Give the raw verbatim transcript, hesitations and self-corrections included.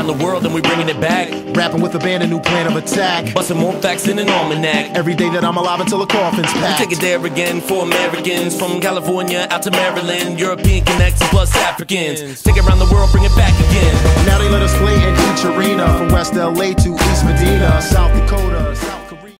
the world and we bringing it back. Rapping with a band, a new plan of attack. Busting more facts in an almanac. Every day that I'm alive until the coffin's packed. We take it there again for Americans. From California out to Maryland. European connects and plus Africans. Take it around the world, bring it back again. Now they let us play in each arena. From West L A to East Medina, South